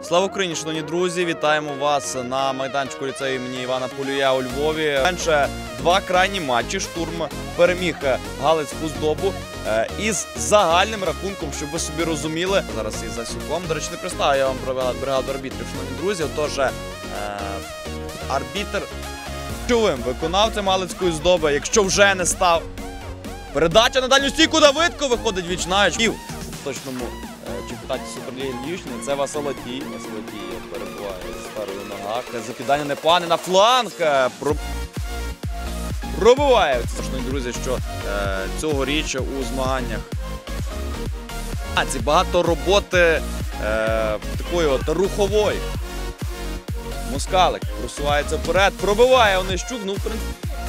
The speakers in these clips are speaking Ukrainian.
Слава Україні, шановні друзі! Вітаємо вас на майданчику ліцею імені Івана Полюя у Львові. Менше два крайні матчі. Штурм переміг Галицьку Здобу із загальним рахунком, щоб ви собі розуміли. Зараз із Засюком. До речі, не представив я вам про бригаду арбітрів, шановні друзі. Отож, арбітр ключовим виконавцем Галицької Здоби, якщо вже не став. Передача на дальню стійку, Давидко виходить віч-навіч. В точному чемпіонаті Суперліги Львівщини це Василотій. Василотій перебуває з парою в ногах. Закидання непогане на фланг. Пробиває. Шановні друзі, що цьогоріч у змаганнях багато роботи такої от рухової. Москалик просувається вперед, пробиває Онищук. Ну, в принципі,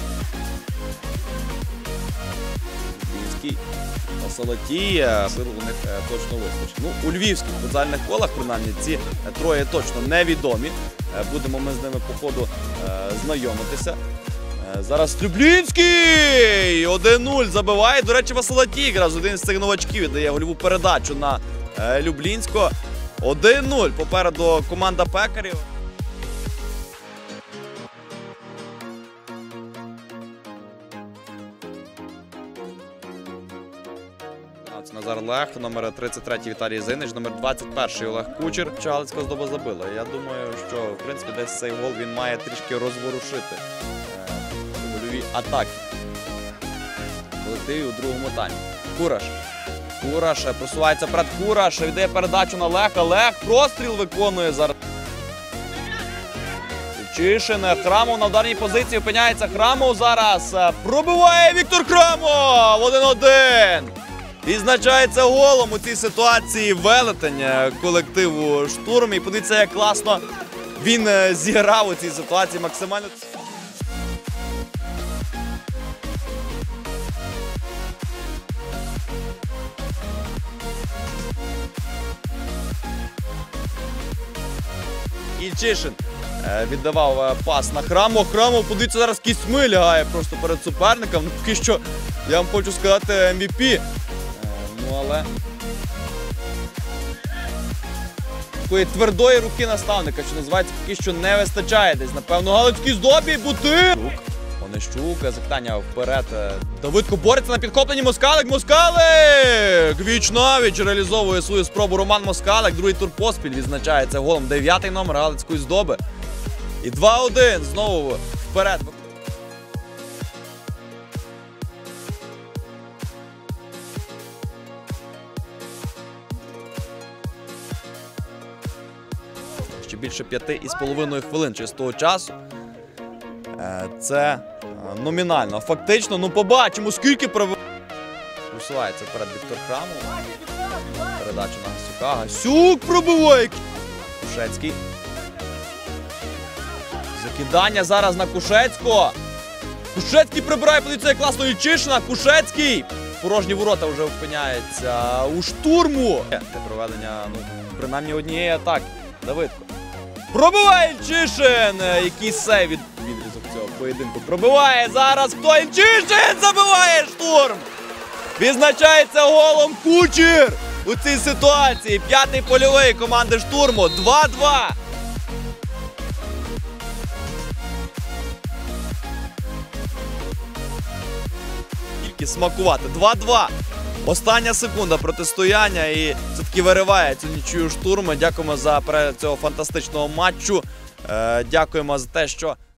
Василотій, сил у них точно вистачить. Ну, у львівських футзальних колах, принаймні, ці троє точно невідомі. Будемо ми з ними по ходу знайомитися. Зараз Трюблінський! 1-0 забиває. До речі, Василотій якраз один з цих новачків віддає гольову передачу на Люблінського. 1-0. Попереду команда Пекарів. Назар Лех, номер 33 Віталій Зинич, номер 21 Олег Кучер. Галицька Здоба забила. Я думаю, що в принципі десь цей гол він має трішки розворушити гольові атаки колективі у другому таймі. Кураш просувається перед. Кураш віддає передачу на Леха. Лех простріл виконує зараз. Чишин, Храмов на ударній позиції опиняється. Храмов зараз пробиває Віктор Храмов! 1-1! Відзначається голом у цій ситуації велетень колективу «Штурм». І подивіться, як класно він зіграв у цій ситуації максимально. Ільчишин віддавав пас на Храмов. Храмов, подивіться, зараз кісьми лягає просто перед суперником. Ну, поки що, я вам хочу сказати, MVP. Ну, але такої твердої руки наставника, що називається, поки що не вистачає десь. Напевно, Галицькій Здобі, Бутир! Онищук, закидання вперед. Давидко бореться на підхопленні. Москалик! Москалик! Віч-навіч реалізовує свою спробу Роман Москалик. Другий тур поспіль відзначається голом. 9-й номер Галицької Здоби. І 2-1. Знову вперед. Ще більше 5,5 хвилин чистого часу. Це номінально. Фактично, ну побачимо, скільки просувається перед Віктор Храмов. Передача на Гасюка. Гасюк пробиває! Кушецький. Закидання зараз на Кушецького. Кушецький прибирає, подивіться, як класно Ільчишина. Кушецький. Порожні ворота вже опиняється у Штурму. Для проведення, ну, принаймні однієї атаки. Давидко. Пробиває Ільчишин! Який сейв відрізок цього поєдинку. Пробиває зараз хто? Ільчишин забиває Штурм! Відзначається голом Кучер у цій ситуації. 5-й польовий команди Штурму. 2-2. Тільки смакувати. 2-2. Остання секунда протистояння і все-таки вириває цю нічию Штурм. Дякуємо за перегляд цього фантастичного матчу. Дякуємо за те, що